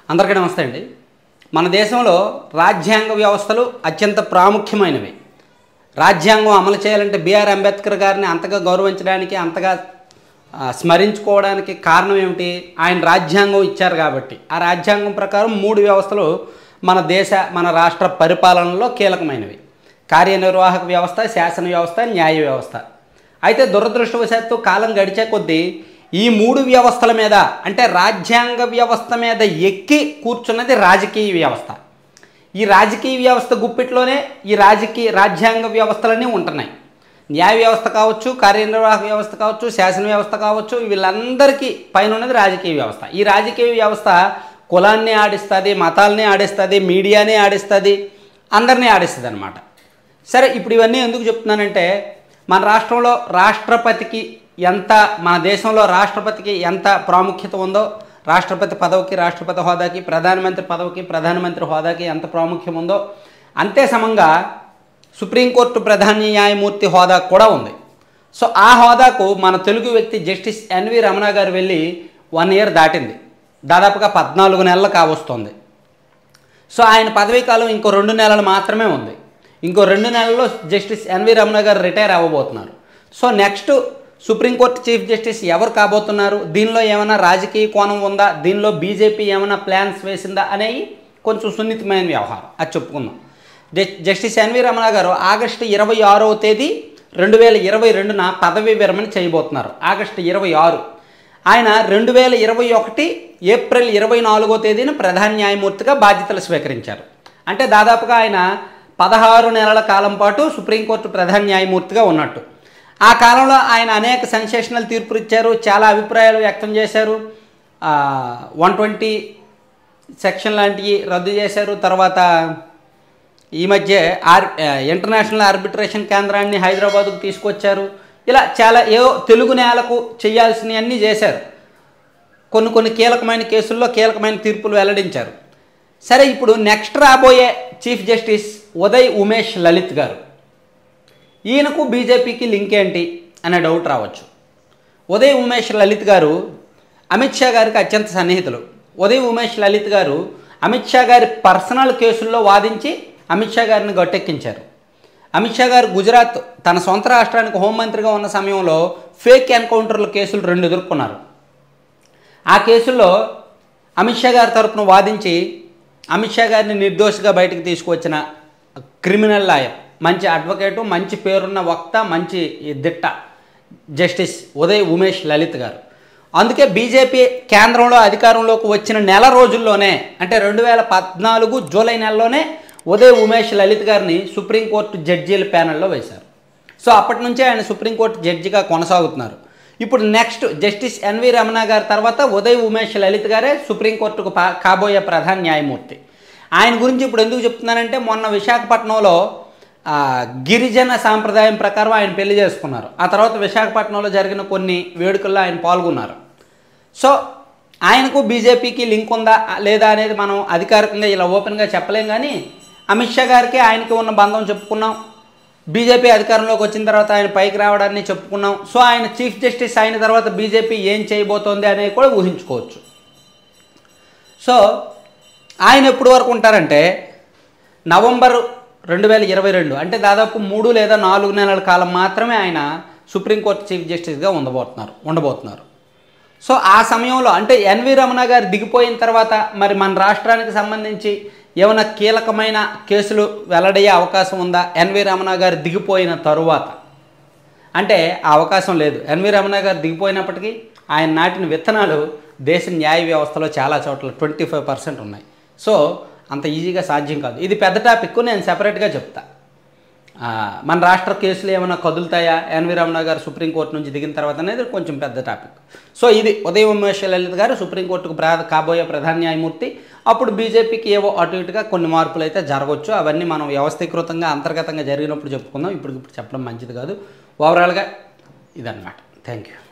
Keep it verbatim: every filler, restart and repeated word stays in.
అందరికీ నమస్తే అండి. మన దేశంలో రాజ్యాంగ వ్యవస్థలు అత్యంత ప్రాముఖ్యమైనవి. రాజ్యాంగం అమలు చేయాలంటే బిఆర్ అంబేద్కర్ గారిని అంతగా గౌరవించడానికి, అంతగా స్మరించుకోవడానికి కారణం ఏమిటి? ఆయన రాజ్యాంగం ఇచ్చారు కాబట్టి. ఆ రాజ్యాంగం ప్రకారం మూడు వ్యవస్థలు మన దేశ మన రాష్ట్ర పరిపాలనలో కీలకమైనవి: కార్యనిర్వాహక వ్యవస్థ, శాసన వ్యవస్థ, న్యాయ వ్యవస్థ. అయితే దురదృష్టవశాత్తు కాలం గడిచే కొద్దీ ఈ మూడు వ్యవస్థల మీద, అంటే రాజ్యాంగ వ్యవస్థ మీద ఎక్కి కూర్చున్నది రాజకీయ వ్యవస్థ. ఈ రాజకీయ వ్యవస్థ గుప్పిట్లోనే ఈ రాజకీయ రాజ్యాంగ వ్యవస్థలన్నీ ఉంటున్నాయి. న్యాయ వ్యవస్థ కావచ్చు, కార్యనిర్వాహక వ్యవస్థ కావచ్చు, శాసన వ్యవస్థ కావచ్చు, వీళ్ళందరికీ పైన ఉన్నది రాజకీయ వ్యవస్థ. ఈ రాజకీయ వ్యవస్థ కులాన్ని ఆడిస్తుంది, మతాలని ఆడిస్తుంది, మీడియాని ఆడిస్తుంది, అందరినీ ఆడిస్తుంది అనమాట. సరే, ఇప్పుడు ఇవన్నీ ఎందుకు చెప్తున్నానంటే, మన రాష్ట్రంలో రాష్ట్రపతికి ఎంత, మన దేశంలో రాష్ట్రపతికి ఎంత ప్రాముఖ్యత ఉందో, రాష్ట్రపతి పదవికి, రాష్ట్రపతి హోదాకి, ప్రధానమంత్రి పదవికి, ప్రధానమంత్రి హోదాకి ఎంత ప్రాముఖ్యం ఉందో, అంతే సమంగా సుప్రీంకోర్టు ప్రధాన న్యాయమూర్తి హోదా కూడా ఉంది. సో ఆ హోదాకు మన తెలుగు వ్యక్తి జస్టిస్ ఎన్వి రమణ గారు వెళ్ళి వన్ ఇయర్ దాటింది, దాదాపుగా పద్నాలుగు నెలలు కావస్తుంది. సో ఆయన పదవీ కాలం ఇంకో రెండు నెలలు మాత్రమే ఉంది. ఇంకో రెండు నెలల్లో జస్టిస్ ఎన్వి రమణ గారు రిటైర్ అవ్వబోతున్నారు. So next supreme court chief justice ఎవరు కాబోతున్నారు, దీనిలో ఏమైనా రాజకీయ కోణం ఉందా, దీనిలో బీజేపీ ఏమైనా ప్లాన్స్ వేసిందా అనేవి కొంచెం సున్నితమైన వ్యవహారం, అది చెప్పుకుందాం. జస్టిస్ ఎన్వి రమణ గారు ఆగస్టు ఇరవై ఆరవ తేదీ రెండు వేల ఇరవై రెండున పదవీ విరమణ చేయబోతున్నారు. ఆగస్టు ఇరవై ఆరు ఆయన రెండు వేల ఇరవై ఒకటి ఏప్రిల్ ఇరవై నాలుగో తేదీన ప్రధాన న్యాయమూర్తిగా బాధ్యతలు స్వీకరించారు. అంటే దాదాపుగా ఆయన పదహారు నెలల కాలం పాటు సుప్రీంకోర్టు ప్రధాన న్యాయమూర్తిగా ఉన్నట్టు. ఆ కాలంలో ఆయన అనేక సెన్సేషనల్ తీర్పులు ఇచ్చారు, చాలా అభిప్రాయాలు వ్యక్తం చేశారు. వన్ ట్వంటీ సెక్షన్ లాంటివి రద్దు చేశారు. తర్వాత ఈ మధ్య ఆర్ ఇంటర్నేషనల్ ఆర్బిట్రేషన్ కేంద్రాన్ని హైదరాబాదుకు తీసుకొచ్చారు. ఇలా చాలా ఏవో తెలుగు నేలకు చేయాల్సినవన్నీ చేశారు. కొన్ని కొన్ని కీలకమైన కేసుల్లో కీలకమైన తీర్పులు వెల్లడించారు. సరే, ఇప్పుడు నెక్స్ట్ రాబోయే చీఫ్ జస్టిస్ ఉదయ్ ఉమేష్ లలిత్ గారు. ఈయనకు బీజేపీకి లింక్ ఏంటి అనే డౌట్ రావచ్చు. ఉదయ్ ఉమేష్ లలిత్ గారు అమిత్ షా గారికి అత్యంత సన్నిహితులు. ఉదయ్ ఉమేష్ లలిత్ గారు అమిత్ షా గారి పర్సనల్ కేసుల్లో వాదించి అమిత్ షా గారిని గట్టెక్కించారు. అమిత్ షా గారు గుజరాత్ తన సొంత రాష్ట్రానికి హోంమంత్రిగా ఉన్న సమయంలో ఫేక్ ఎన్కౌంటర్ల కేసులు రెండు ఎదుర్కొన్నారు. ఆ కేసుల్లో అమిత్ షా గారి తరపున వాదించి అమిత్ షా గారిని నిర్దోషిగా బయటకు తీసుకువచ్చిన క్రిమినల్ లాయర్, మంచి అడ్వకేటు, మంచి పేరున్న వక్త, మంచి దిట్ట జస్టిస్ ఉదయ్ ఉమేష్ లలిత్ గారు. అందుకే బీజేపీ కేంద్రంలో అధికారంలోకి వచ్చిన నెల రోజుల్లోనే, అంటే రెండు వేల పద్నాలుగు జూలై నెలలోనే ఉదయ్ ఉమేష్ లలిత్ గారిని సుప్రీంకోర్టు జడ్జీల ప్యానెల్లో వేశారు. సో అప్పటి నుంచే ఆయన సుప్రీంకోర్టు జడ్జిగా కొనసాగుతున్నారు. ఇప్పుడు నెక్స్ట్ జస్టిస్ ఎన్వి రమణ గారి తర్వాత ఉదయ్ ఉమేష్ లలిత్ గారే సుప్రీంకోర్టుకు కాబోయే ప్రధాన న్యాయమూర్తి. ఆయన గురించి ఇప్పుడు ఎందుకు చెప్తున్నానంటే, మొన్న విశాఖపట్నంలో గిరిజన సాంప్రదాయం ప్రకారం ఆయన పెళ్లి చేసుకున్నారు. ఆ తర్వాత విశాఖపట్నంలో జరిగిన కొన్ని వేడుకల్లో ఆయన పాల్గొన్నారు. సో ఆయనకు బీజేపీకి లింక్ ఉందా లేదా అనేది మనం అధికారికంగా ఇలా ఓపెన్గా చెప్పలేం. కానీ అమిత్ షా గారికి ఆయనకి ఉన్న బంధం చెప్పుకున్నాం. బీజేపీ అధికారంలోకి వచ్చిన తర్వాత ఆయన పైకి రావడాన్ని చెప్పుకున్నాం. సో ఆయన చీఫ్ జస్టిస్ అయిన తర్వాత బీజేపీ ఏం చేయబోతోంది అనేది కూడా ఊహించుకోవచ్చు. సో ఆయన ఎప్పటి వరకు ఉంటారంటే నవంబర్ రెండు వేల ఇరవై రెండు అంటే దాదాపు మూడు లేదా నాలుగు నెలల కాలం మాత్రమే ఆయన సుప్రీంకోర్టు చీఫ్ జస్టిస్గా ఉండబోతున్నారు ఉండబోతున్నారు సో ఆ సమయంలో, అంటే ఎన్వి రమణ గారు దిగిపోయిన తర్వాత మరి మన రాష్ట్రానికి సంబంధించి ఏమైనా కీలకమైన కేసులు వెల్లడయ్యే అవకాశం ఉందా ఎన్వి రమణ గారు దిగిపోయిన తరువాత? అంటే ఆ అవకాశం లేదు. ఎన్వి రమణ గారు దిగిపోయినప్పటికీ ఆయన నాటిన విత్తనాలు దేశ న్యాయ వ్యవస్థలో చాలా చోట్ల ట్వంటీ ఫైవ్ పర్సెంట్ ఉన్నాయి. సో అంత ఈజీగా సాధ్యం కాదు. ఇది పెద్ద టాపిక్, నేను సెపరేట్గా చెప్తా. మన రాష్ట్ర కేసులు ఏమైనా కదులుతాయా ఎన్వి రమణ గారు సుప్రీంకోర్టు నుంచి దిగిన తర్వాత అనేది కొంచెం పెద్ద టాపిక్. సో ఇది ఉదయ్ ఉమేష్ లలిత్ గారు సుప్రీంకోర్టుకు ప్రా కాబోయే ప్రధాన న్యాయమూర్తి. అప్పుడు బీజేపీకి ఏవో అటు ఇటుగా కొన్ని మార్పులు అయితే జరగవచ్చు. అవన్నీ మనం వ్యవస్థీకృతంగా అంతర్గతంగా జరిగినప్పుడు చెప్పుకుందాం. ఇప్పుడు ఇప్పుడు చెప్పడం మంచిది కాదు. ఓవరాల్గా ఇదన్నమాట. Thank you.